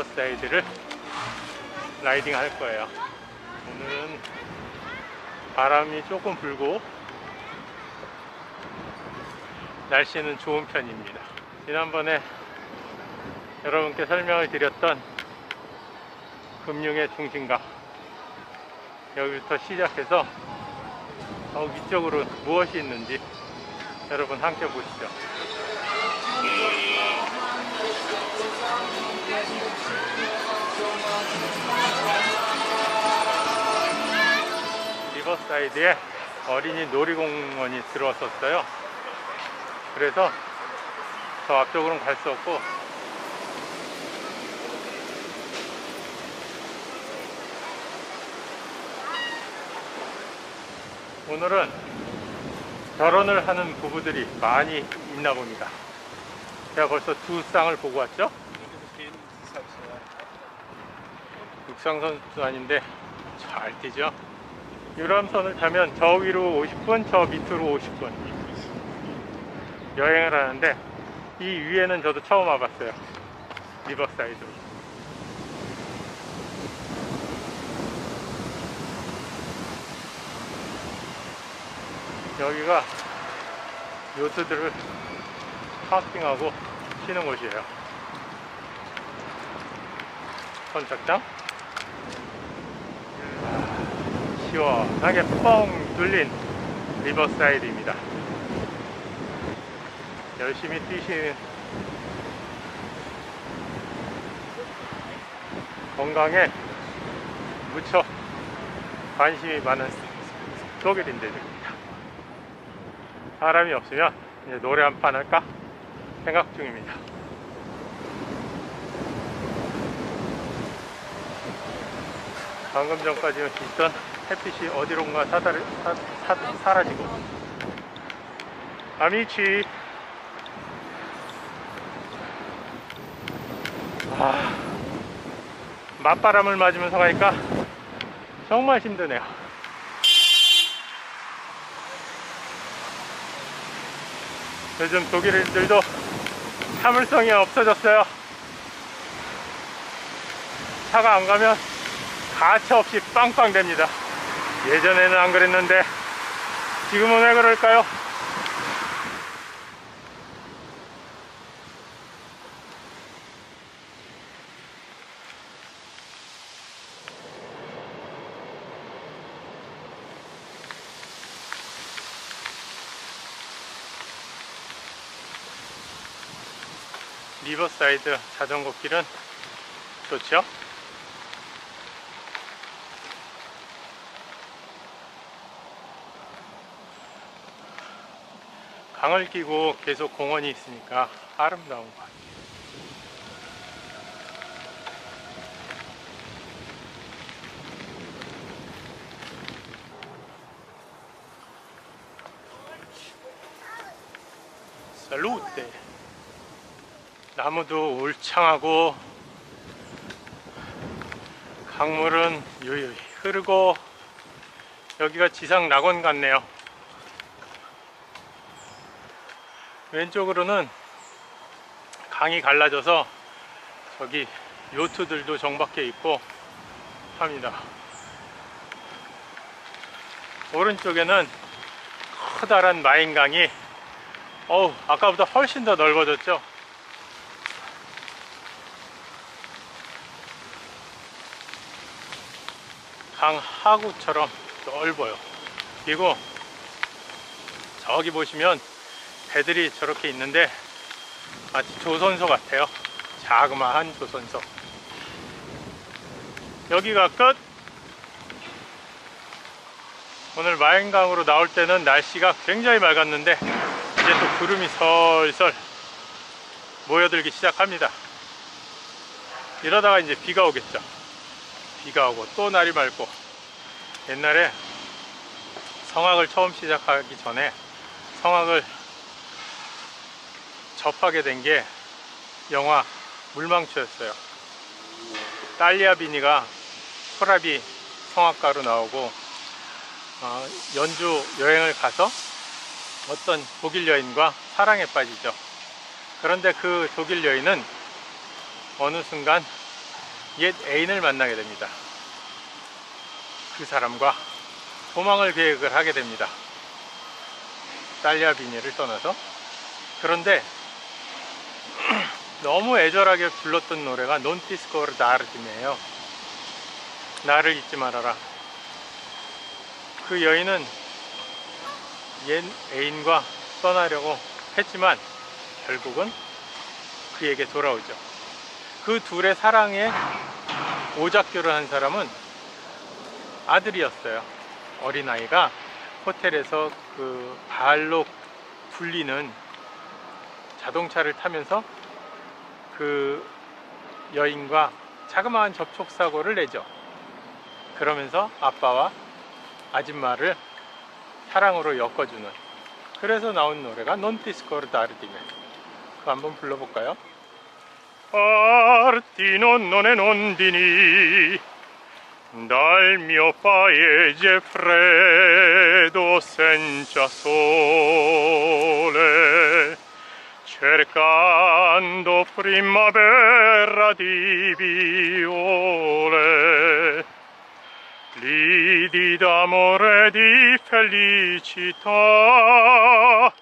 리버사이드를 라이딩 할 거예요. 오늘은 바람이 조금 불고 날씨는 좋은 편입니다. 지난번에 여러분께 설명을 드렸던 금융의 중심가, 여기부터 시작해서 위쪽으로 무엇이 있는지 여러분 함께 보시죠. 리버사이드에 어린이 놀이공원이 들어왔었어요. 그래서 저 앞쪽으로는 갈 수 없고 오늘은 결혼을 하는 부부들이 많이 있나 봅니다. 제가 벌써 두 쌍을 보고 왔죠. 육상 선수 아닌데 잘 뛰죠. 유람선을 타면 저 위로 50분, 저 밑으로 50분 여행을 하는데, 이 위에는 저도 처음 와봤어요. 리버사이드. 여기가 요트들을 파킹하고 쉬는 곳이에요. 선착장 시원하게 뻥 뚫린 리버사이드입니다. 열심히 뛰시는, 건강에 무척 관심이 많은 독일인들입니다. 사람이 없으면 이제 노래 한 판 할까 생각 중입니다. 방금 전까지 있던 햇빛이 어디론가 사라지고. 아미치. 맞바람을 맞으면서 가니까 정말 힘드네요. 요즘 독일인들도 참을성이 없어졌어요. 차가 안 가면 가차없이 빵빵 됩니다. 예전에는 안 그랬는데 지금은 왜 그럴까요? 리버사이드 자전거 길은 좋죠? 강을 끼고 계속 공원이 있으니까 아름다운 것 같아요. 살루테. 나무도 울창하고 강물은 유유히 흐르고, 여기가 지상 낙원 같네요. 왼쪽으로는 강이 갈라져서 저기 요트들도 정박해 있고 합니다. 오른쪽에는 커다란 마인강이 아까보다 훨씬 더 넓어졌죠. 강 하구처럼 넓어요. 그리고 저기 보시면 배들이 저렇게 있는데 마치 조선소 같아요. 자그마한 조선소. 여기가 끝. 오늘 마인강으로 나올 때는 날씨가 굉장히 맑았는데 이제 또 구름이 설설 모여들기 시작합니다. 이러다가 이제 비가 오겠죠. 비가 오고 또 날이 맑고. 옛날에 성악을 처음 시작하기 전에 성악을 접하게 된 게 영화 물망초였어요. 딸리아 비니가 소라비 성악가로 나오고 연주 여행을 가서 어떤 독일 여인과 사랑에 빠지죠. 그런데 그 독일 여인은 어느 순간 옛 애인을 만나게 됩니다. 그 사람과 도망을 계획을 하게 됩니다. 딸리아 비니를 떠나서. 그런데 너무 애절하게 불렀던 노래가 Non ti scordardime예요. 나를 잊지 말아라. 그 여인은 옛 애인과 떠나려고 했지만 결국은 그에게 돌아오죠. 그 둘의 사랑에 오작교를 한 사람은 아들이었어요. 어린아이가 호텔에서 그 발로 굴리는 자동차를 타면서 그 여인과 자그마한 접촉사고를 내죠. 그러면서 아빠와 아줌마를 사랑으로 엮어주는, 그래서 나온 노래가 Non ti scordardime. 그거 한번 불러볼까요? Partino non è non dini dal mio paese freddo senza sole, cercando primavera di viole, lidi d'amore e di felicità.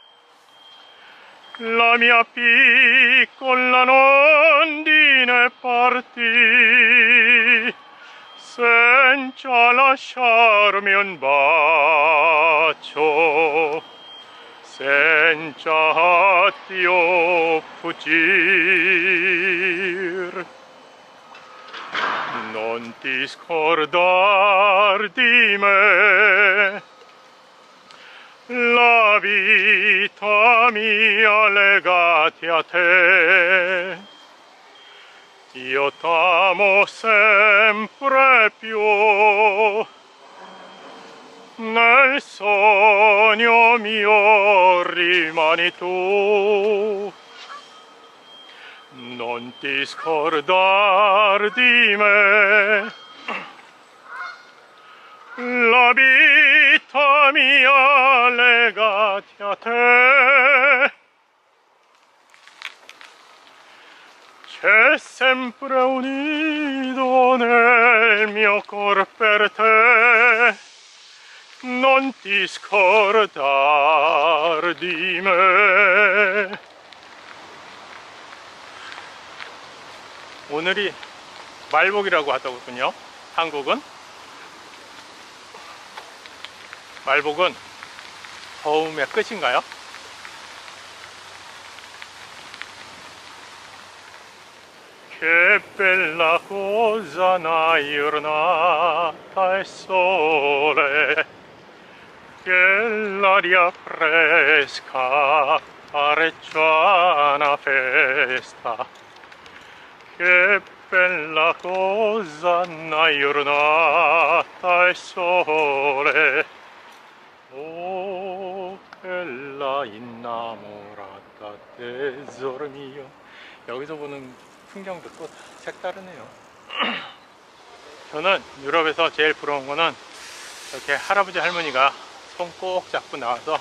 La mia piccola nondine partì senza lasciarmi un bacio, senza addio fuggir. Non ti scordar di me, la vita mia legati a te. Io t'amo sempre più, nel sogno mio rimani tu. Non ti scordar di me, la vita mia legati a te. C'è sempre un nido nel mio cor per te, non ti scordar di me. 오늘이 말복이라고 하더군요. 한국은 말복은 더움의 끝인가요? Che bella cosa una giornata e sole, che l'aria fresca pareggia una festa. Che bella cosa una giornata e sole, oh bella innamorata tesoro mio. 여기서 보는 풍경도 또 색다르네요. 저는 유럽에서 제일 부러운 거는 이렇게 할아버지 할머니가 손 꼭 잡고 나와서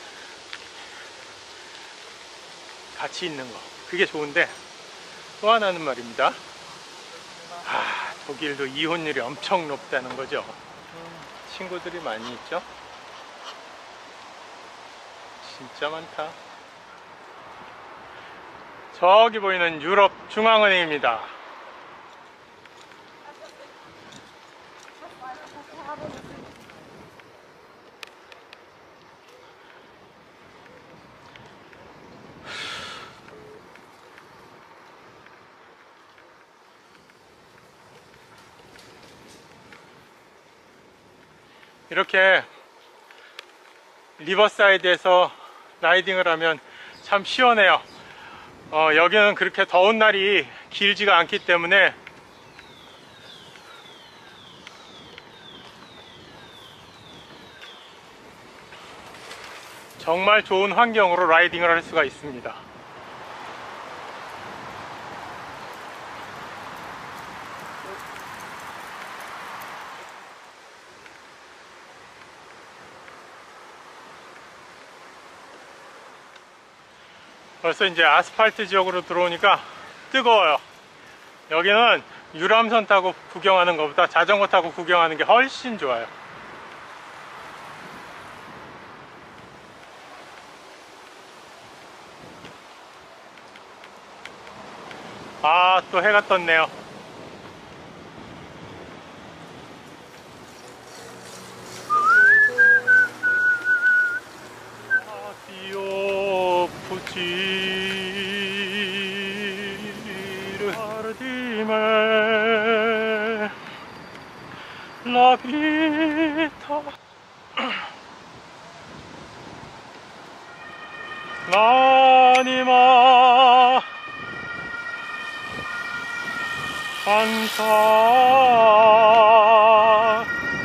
같이 있는 거, 그게 좋은데, 또 하나는 말입니다. 독일도 이혼율이 엄청 높다는 거죠. 친구들이 많이 있죠. 진짜 많다. 저기 보이는 유럽 중앙은행입니다. 이렇게 리버사이드에서 라이딩을 하면 참 시원해요. 여기는 그렇게 더운 날이 길지가 않기 때문에 정말 좋은 환경으로 라이딩을 할 수가 있습니다. 벌써 이제 아스팔트 지역으로 들어오니까 뜨거워요. 여기는 유람선 타고 구경하는 것보다 자전거 타고 구경하는 게 훨씬 좋아요. 아, 또 해가 떴네요. La vita l'anima canta.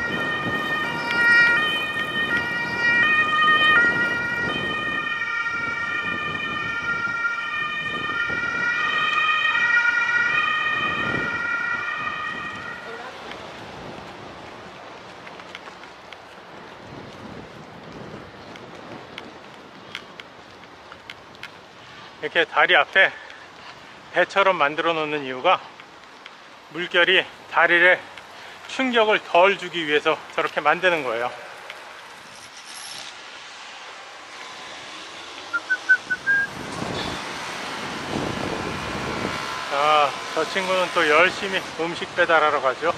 이렇게 다리 앞에 배처럼 만들어 놓는 이유가 물결이 다리에 충격을 덜 주기 위해서 저렇게 만드는 거예요. 자, 저 친구는 또 열심히 음식 배달하러 가죠.